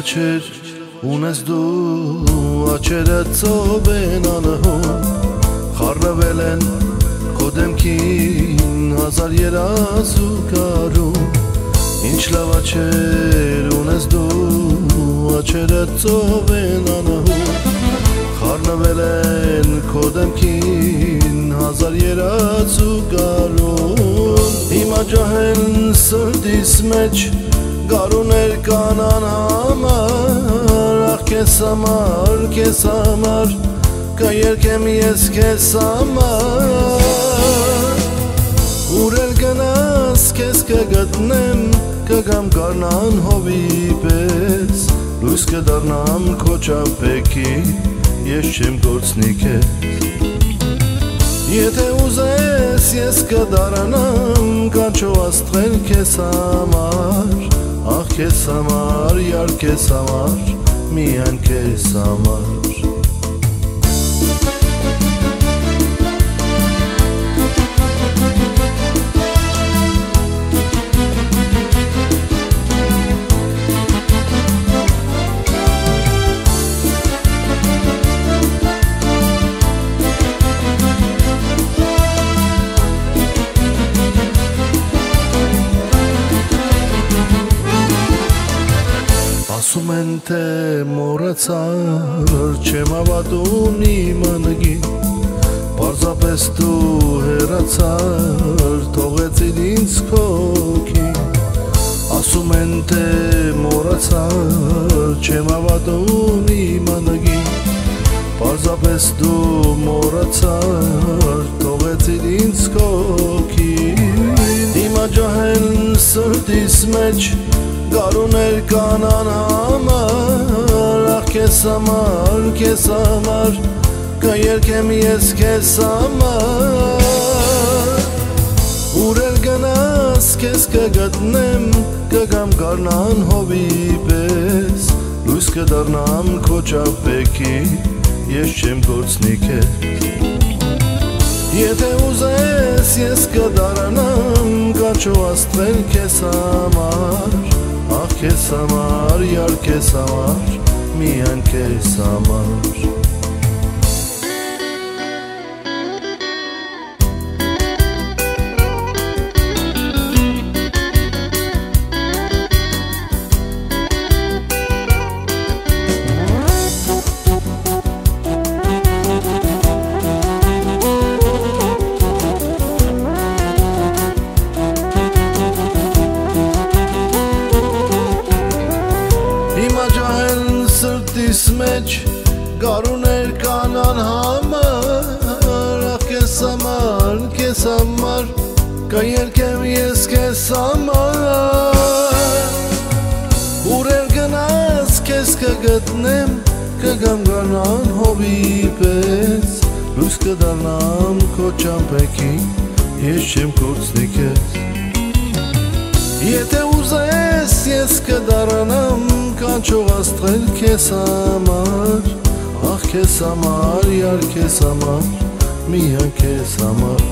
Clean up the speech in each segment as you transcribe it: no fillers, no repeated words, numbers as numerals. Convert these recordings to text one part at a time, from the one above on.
աչեր ունես դու աչերը ծով են անհուն խառնվել են քո դեմքին հազար երազու կարում Ինչ լավ աչեր ունես դու աչերը ծով են անհուն խառնվել են քո դեմքին հազար երազու կարում Հիմա ջահել սրտիս մեջ Գարուներ կանան համար Ախ քեզ համար Կերկեմ ես քեզ համար Ուր էլ գնաս քեզ կգտնեմ Կգամ գարնան հովի պես Լույս կդառնամ քո ճամփեքի Ես չեմ գործնի քեզ Եթե ուզես ես կդառնամ Կանչո աստղել քեզ համար Ախ քեզ համար, յար քեզ համար, միայն քեզ համար Ասում են թե մոռացար չեմ հավատում իմ անգին Պարզապես դու հեռացար թողեցիր ինձ քոքին Ասում են թե մոռացար չեմ հավատում իմ անգին Պարզապես դու մոռացար թողեցիր ինձ քոքին Հիմա ջահել սրտիս մեջ Գարուներ կանան համար Ախ քեզ համար Կերկեմ ես քեզ համար Ուր էլ գնաս քեզ կգտնեմ Կգամ գարնան հովի պես Լույս կդառնամ քո ճամփեքի Ես չեմ գործնի քեզ Եթե ուզես ես կդառնամ Կանչո աստղել քեզ համար Ախ քեզ համար, յար քեզ համար, միայն քեզ համար Սրտիս մեջ գարուներ կանան համար Ախ քեզ համար Կերկեմ ես քեզ համար Ուր էլ գնաս քեզ կգտնեմ Կգամ գարնան հովի պես Լույս կդառնամ քո ճամփեքի Ես չեմ գործնի քեզ Եթե ուզես ես կդառնամ Կանչող աստղել քեզ համար Ախ քեզ համար, յար քեզ համար Միայն քեզ համար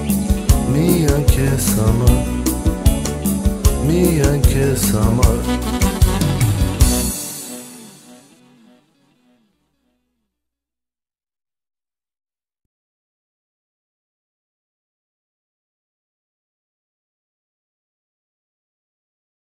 Միայն քեզ համար Միայն քեզ համար